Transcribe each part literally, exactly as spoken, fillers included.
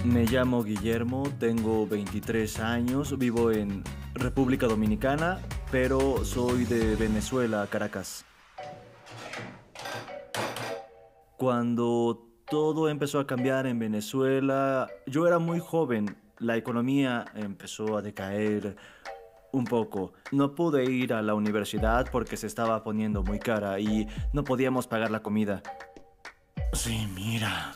Me llamo Guillermo, tengo veintitrés años, vivo en República Dominicana, pero soy de Venezuela, Caracas. Cuando todo empezó a cambiar en Venezuela, yo era muy joven, la economía empezó a decaer un poco. No pude ir a la universidad porque se estaba poniendo muy cara y no podíamos pagar la comida. Sí, mira.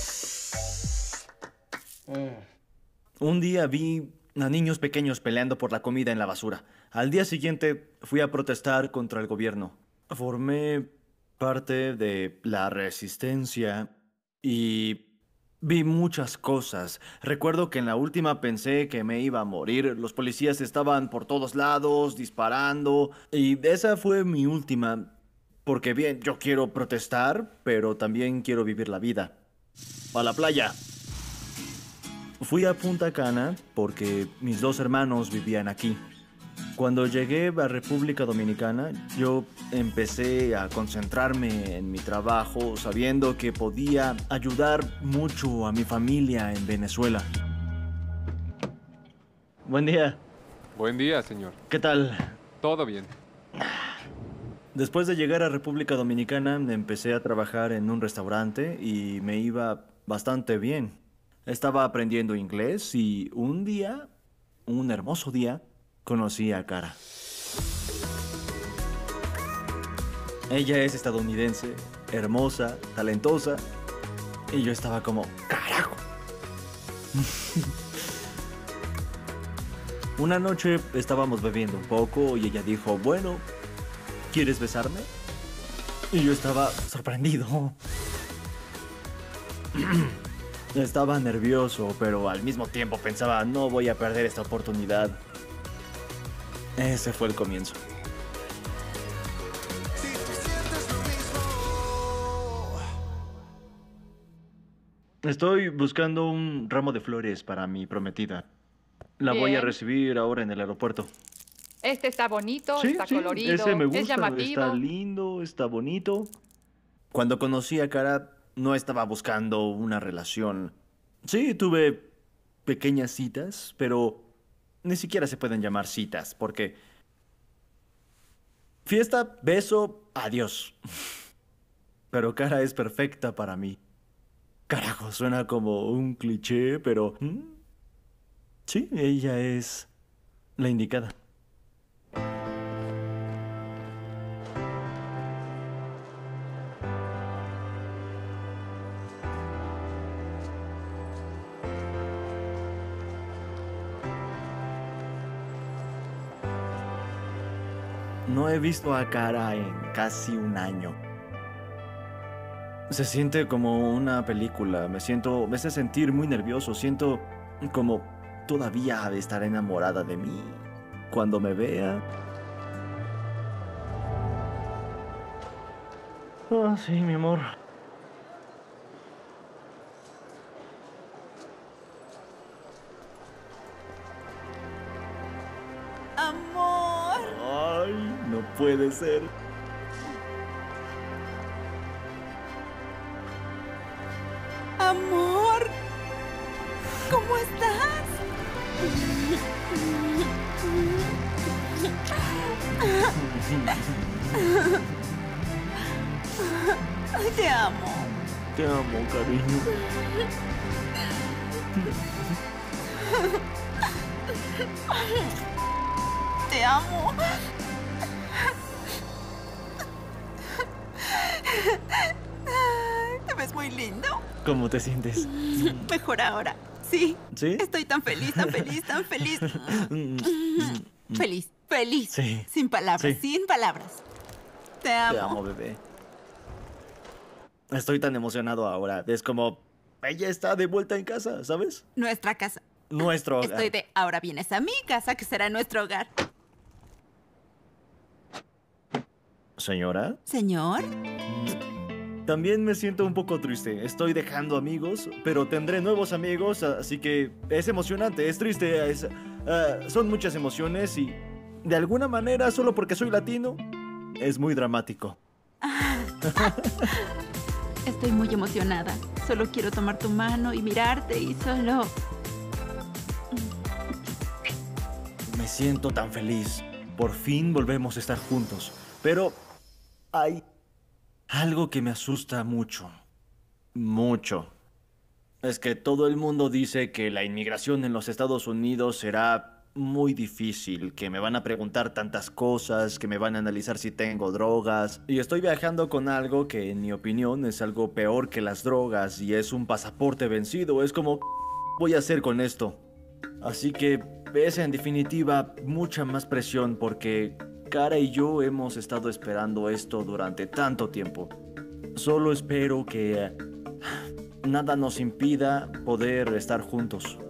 Un día vi a niños pequeños peleando por la comida en la basura. Al día siguiente fui a protestar contra el gobierno. Formé parte de la resistencia y vi muchas cosas. Recuerdo que en la última pensé que me iba a morir. Los policías estaban por todos lados disparando y esa fue mi última. Porque bien, yo quiero protestar, pero también quiero vivir la vida. A la playa. Fui a Punta Cana porque mis dos hermanos vivían aquí. Cuando llegué a República Dominicana, yo empecé a concentrarme en mi trabajo, sabiendo que podía ayudar mucho a mi familia en Venezuela. Buen día. Buen día, señor. ¿Qué tal? Todo bien. Después de llegar a República Dominicana, empecé a trabajar en un restaurante y me iba bastante bien. Estaba aprendiendo inglés y un día, un hermoso día, conocí a Cara. Ella es estadounidense, hermosa, talentosa, y yo estaba como, ¡carajo! Una noche estábamos bebiendo un poco y ella dijo, bueno, ¿quieres besarme? Y yo estaba sorprendido. Estaba nervioso, pero al mismo tiempo pensaba, no voy a perder esta oportunidad. Ese fue el comienzo. Estoy buscando un ramo de flores para mi prometida. La voy a Bien. recibir ahora en el aeropuerto. Este está bonito, Sí, está sí, colorido, ese me gusta, es llamativo. está lindo, está bonito. Cuando conocí a Cara, no estaba buscando una relación. Sí, tuve pequeñas citas, pero ni siquiera se pueden llamar citas, porque... Fiesta, beso, adiós. Pero Cara es perfecta para mí. Carajo, suena como un cliché, pero... ¿hmm? Sí, ella es la indicada. No he visto a Cara en casi un año. Se siente como una película. Me siento, me hace sentir muy nervioso. Siento como todavía estará enamorada de mí cuando me vea. Ah, sí, mi amor. Amor. Ay, no puede ser. Amor. ¿Cómo estás? Te amo. Te amo, cariño. Te amo. Te ves muy lindo. ¿Cómo te sientes? Mejor ahora. Sí. ¿Sí? Estoy tan feliz, tan feliz, tan feliz. Feliz, feliz. Sí. Sin palabras, Sí. sin palabras. Te amo. Te amo, bebé. Estoy tan emocionado ahora. Es como... Ella está de vuelta en casa, ¿sabes? Nuestra casa. Nuestro hogar. Estoy de ahora vienes a mi casa, que será nuestro hogar. Señora, Señor. también me siento un poco triste. Estoy dejando amigos, pero tendré nuevos amigos, así que es emocionante, es triste. Es, ah, son muchas emociones y de alguna manera, solo porque soy latino, es muy dramático. Estoy muy emocionada. Solo quiero tomar tu mano y mirarte y solo... Me siento tan feliz. Por fin volvemos a estar juntos. Pero hay algo que me asusta mucho. Mucho. Es que todo el mundo dice que la inmigración en los Estados Unidos será muy difícil, que me van a preguntar tantas cosas, que me van a analizar si tengo drogas. Y estoy viajando con algo que, en mi opinión, es algo peor que las drogas y es un pasaporte vencido. Es como, ¿qué voy a hacer con esto? Así que es en definitiva mucha más presión porque Kara y yo hemos estado esperando esto durante tanto tiempo. Solo espero que nada nos impida poder estar juntos.